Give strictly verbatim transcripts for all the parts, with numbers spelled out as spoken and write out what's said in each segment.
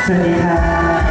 สวัสดีครับ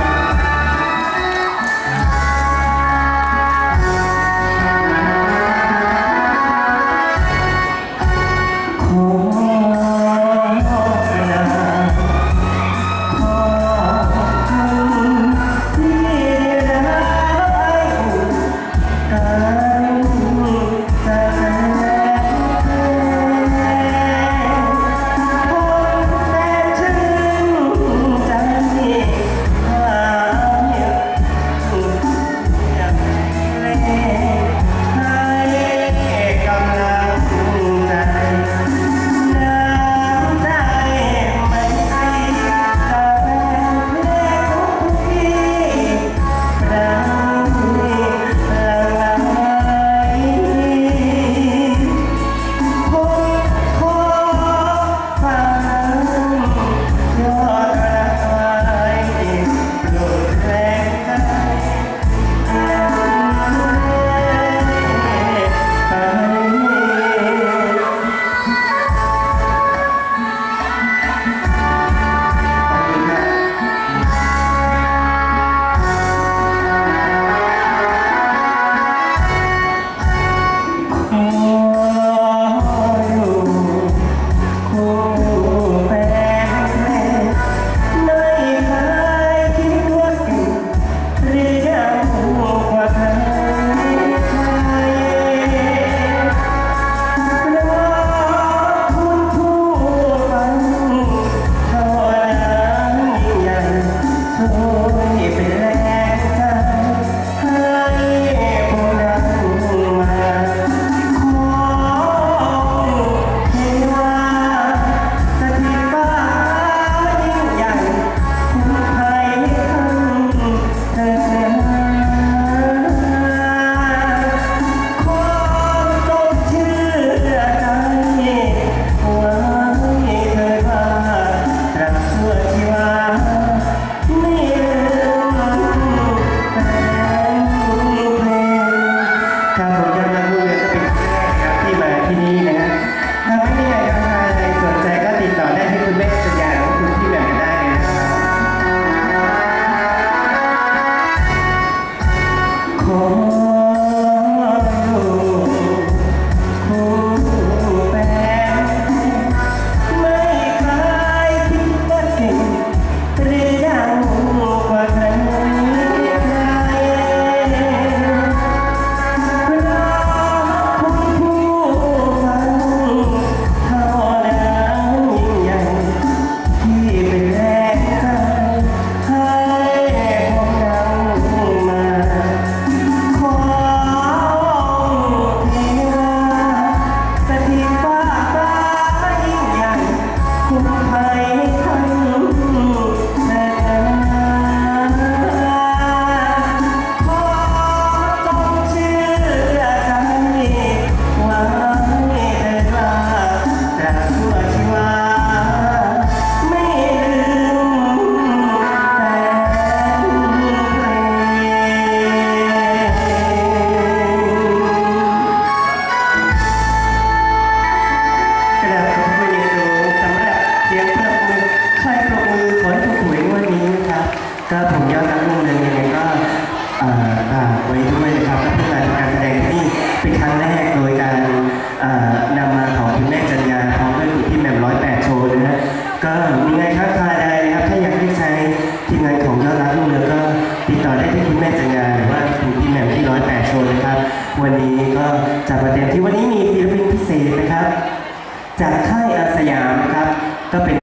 ก็ผมยอดรักวงเรืองยังไงก็ฝากไว้ด้วยนะครับก็เพื่อการแสดงที่นี่เป็นครั้งแรกโดยการนำมาของคุณแม่จัญญาพร้อมด้วยคุณพี่แหม่มร้อยแปดโชว์นะฮะก็มีไงครับคาใดนะครับถ้าอยากได้ใช้ทีมงานของยอดรักวงเรืองก็ติดต่อได้ที่คุณแม่จัญญาหรือว่าคุณพี่แหม่มที่ร้อยแปดโชว์นะครับวันนี้ก็จัดประเด็นที่วันนี้มีศิลปินพิเศษนะครับจากค่ายอาสยามนะครับก็เป็น